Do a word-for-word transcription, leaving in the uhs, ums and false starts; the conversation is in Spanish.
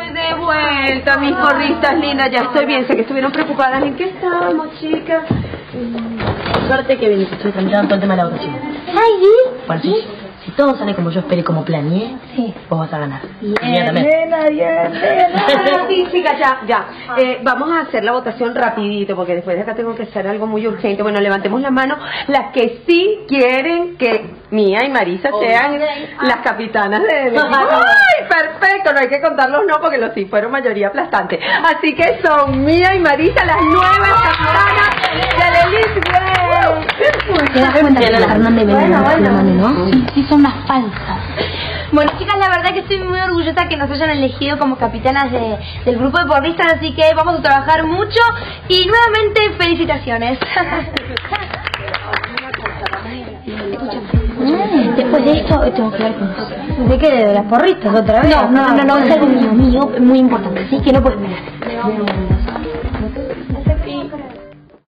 Estoy de vuelta, mis porristas lindas. Ya estoy bien, sé que estuvieron preocupadas. ¿En qué estábamos, chicas? Suerte que viniste, estoy tramitando todo el tema de la votación. Ay, ¿sí? Bueno, sí. Si todo sale como yo esperé, como planeé, sí, vos vas a ganar. Bien, Inmediatamente. bien, bien, bien. Sí, chicas, ya, ya. Eh, vamos a hacer la votación rapidito, porque después de acá tengo que hacer algo muy urgente. Bueno, levantemos la mano las que sí quieren que Mía y Marisa oh, sean las capitanas de... ¡Ay, perfecto! No hay que contarlos no, porque los sí fueron mayoría aplastante. Así que son Mía y Marisa las nuevas capitanas del Elite Way. ¿Te das cuenta que las Hernández ven bueno, bueno, la mano, no? Sí, sí, son unas falsas. Bueno, chicas, la verdad que estoy muy orgullosa que nos hayan elegido como capitanas de, del grupo de porristas, así que vamos a trabajar mucho y nuevamente felicitaciones. Mm, después de esto tengo que hablar con vos. ¿De qué? ¿De las porristas otra vez? No, no, no, no, es algo mío, mío, muy importante, ¿sí? Que no puedes mirar.